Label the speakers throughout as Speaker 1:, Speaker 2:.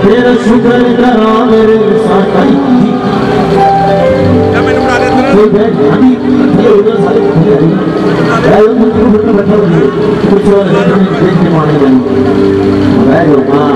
Speaker 1: तेरा शुक्र करा मेरे साई जी कोई बैठ अभी ये उधर सारे आयो मुझे उधर बैठा हुआ कुछ और देख के माने जाने बैठ जाओ हां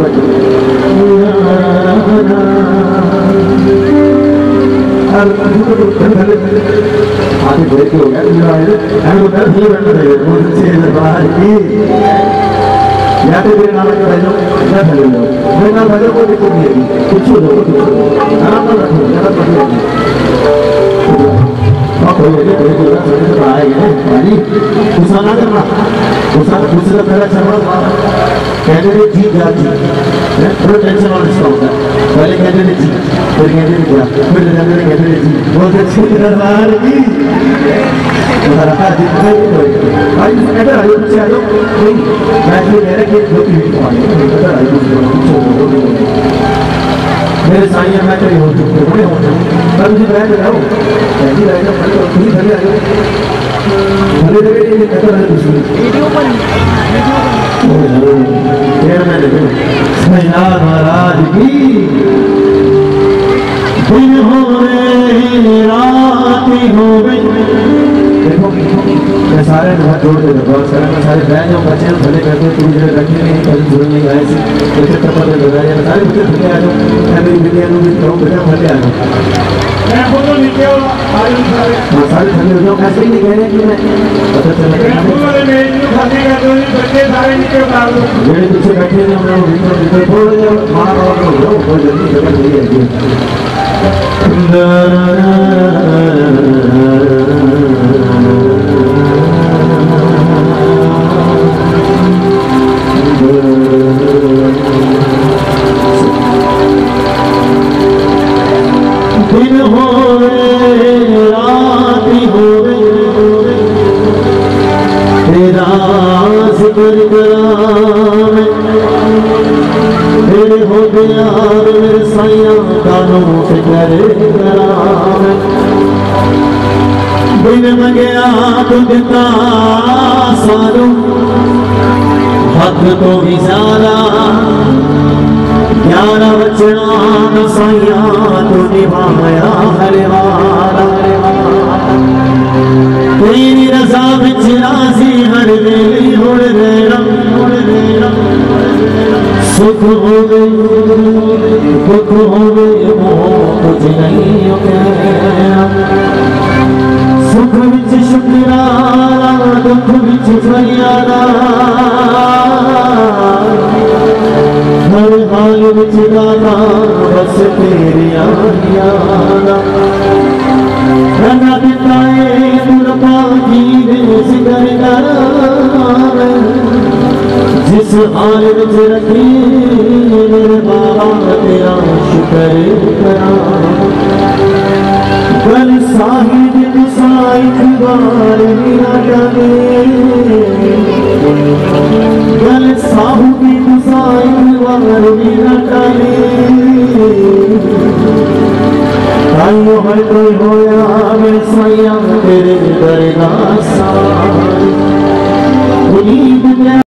Speaker 1: आगे ब्रेक हो गया मेरा है एंड उधर ही बैठना है मुझे से बाहर की या तो मेरे नाम का भाई क्या चले लो मेरे नाम भाई को दिक्कत नहीं है कुछ हो आराम से बैठो ज्यादा बढ़िया आप हो गए ब्रेक हो रहा है तो आएगा भाई गुस्सा ना करना गुस्सा से पहले चलना कैंडिडेट जीत जाती है थोड़ा टेंशन और इसका होता है पहले कैंडिडेट जीत फिर कैंडिडेट गया फिर कैंडिडेट जीत बहुत अच्छी दरबार की तुम्हारा जितना भी हो भाई इधर आइए पीछे आ जाओ मैं ये कह रहा कि दो तीन इधर आइए मेरे साईं मैं कहीं हो चुके बड़े हो पर मुझे बैठ जाओ ऐसी बैठ जाओ खुद ही खड़े आ जाओ भले लगे ये कहता है कुछ वीडियो पर फिर मैं देखो सैया महाराज की दिन हो गए रात हो गई देखो मैं सारे हाथ जोड़ के बहुत सारे बहन और बच्चे भले करते पूरी जगह रखे नहीं कभी जुड़ नहीं आए थे जैसे टप्पा पे लगा या सारे बच्चे भले आ जाओ मैं मेरी वीडियो में भी कहूँ बेटा भले आ जाओ मैं फोटो नीचे हो सारे थले हो जाओ ऐसे ही नहीं कह रहे कि मैं पता चला बच्चे सारे नीचे उतार दो मेरे पीछे बैठे हैं हम लोग भीतर बोल जाओ मार और लो बहुत जल्दी जगह नहीं है दिन हो रात हो तेरा जिक्र करा मेरे हो गया मेरे साइया कानों से करे करा बिन मंगया तो दिता सारू हक तो भी ज्यादा 11 बचना साइया तो निभाया हरे वाला तेरी रजा बिच राजी हर वेली होड़ रहना सुख हो गई दुख हो गई कुछ नहीं कहना सुख बिच शुक्राना दुख बिच फरियादा हर हाल बिच गाना बस तेरी आना रंगा दिताए दुर्गा की जिक्र करा जिस हाल बिच रखी मेरे बाबा तेरा शुक्र करा कल साहिब साई बार ना जाने